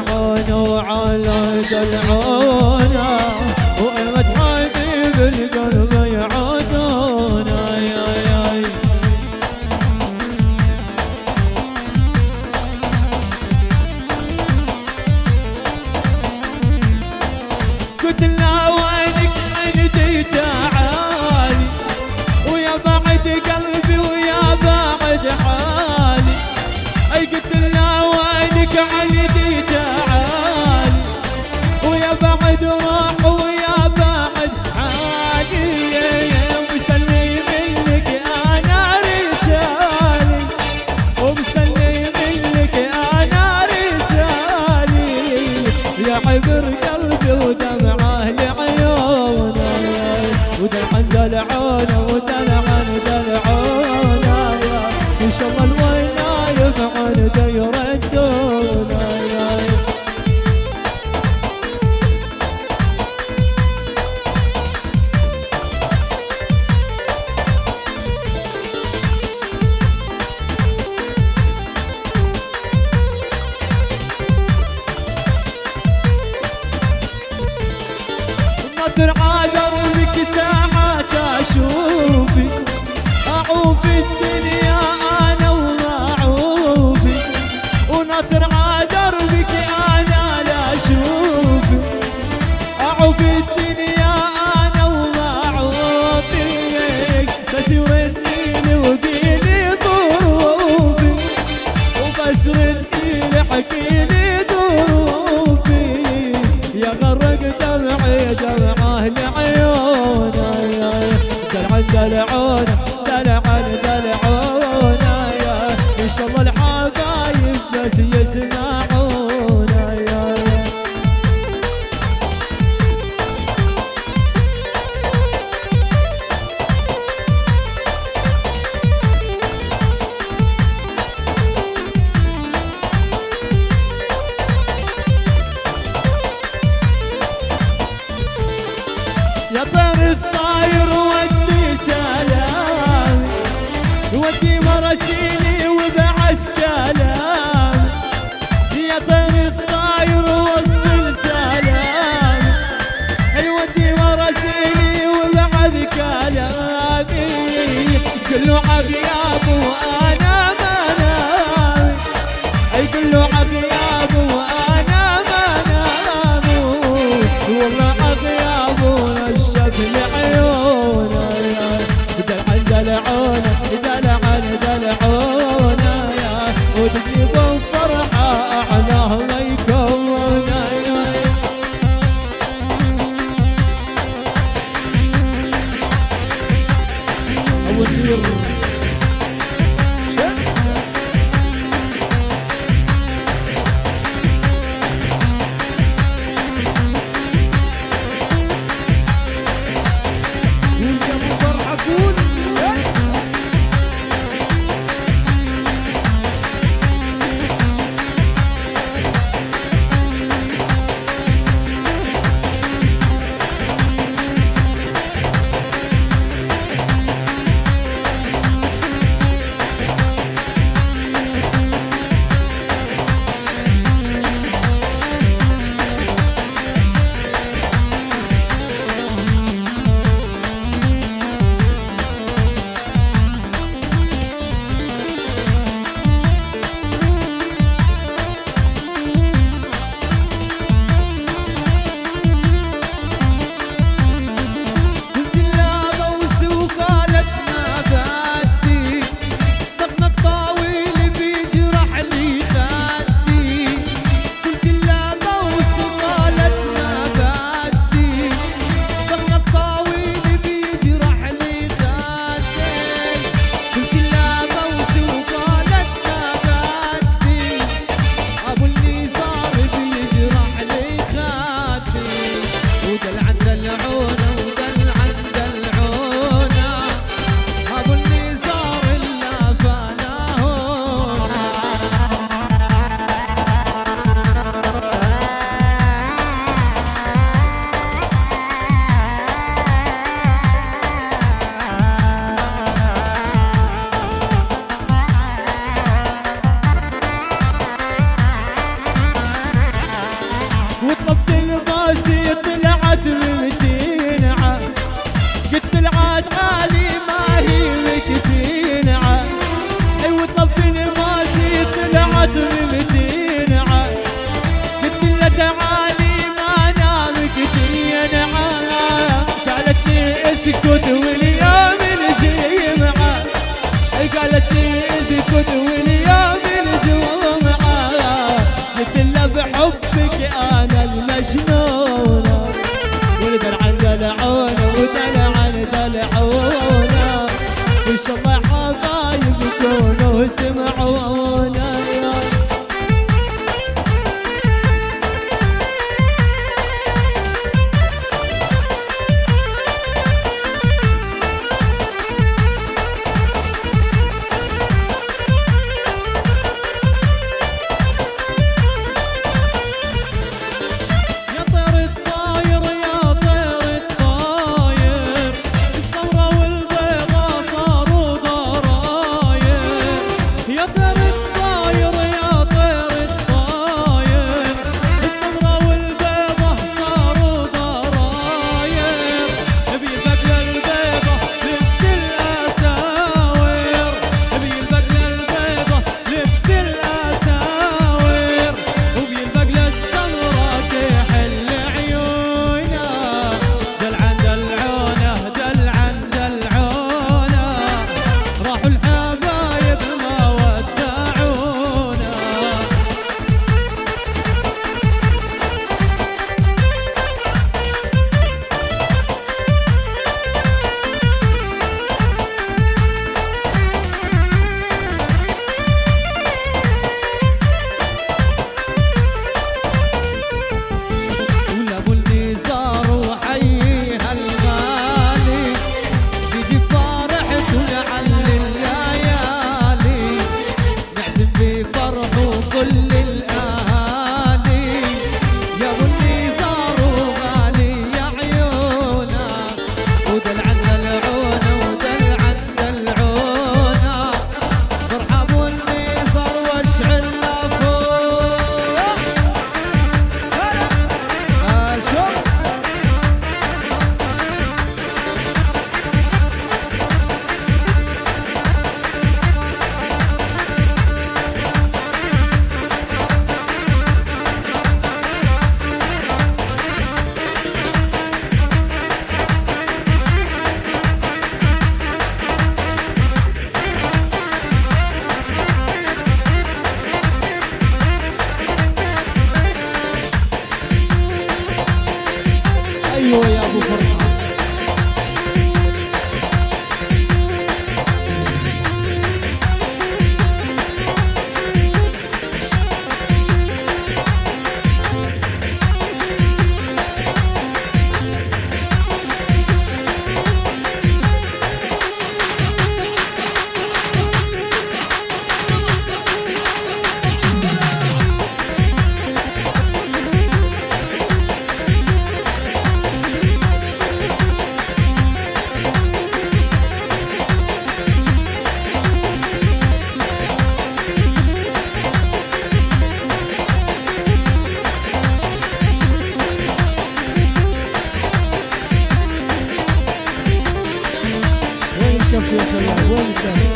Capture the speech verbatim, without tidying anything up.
دلعونا وعلى دلعونا ومدحاني بالقلب يعودونا يا يا قلت لا وينك عندي تعالي ويا بعد قلبي ويا بعد حالي اي قلت لا وينك عندي تعالي ويا بعد روح ويا بعد حالي ومستني منك انا رسالي ومستني منك انا رسالي يا عبر قلبي ودمعه لعيونه ودمعا دلعونا ودلعا دلعونا ان شاء الله الوينا يفعل يردونا نظر عذر بك ساعات اشوفك اعوف الدنيا انا ومعوفي ونظر عذر بك انا لا اشوفك اعوف الدنيا انا ومعوفي تسير الدين وديني ظروفي وبسر الدين حكيلي ظروفي يا غرق دمعي دمعه لعيوني حبك انا المجنونة، ودلعا دلعونا ودلعا دلعونا، وان شاء الله حبايب يكونوا سمعونا. ايوه يا ابو فرحان. كيف يا شباب وين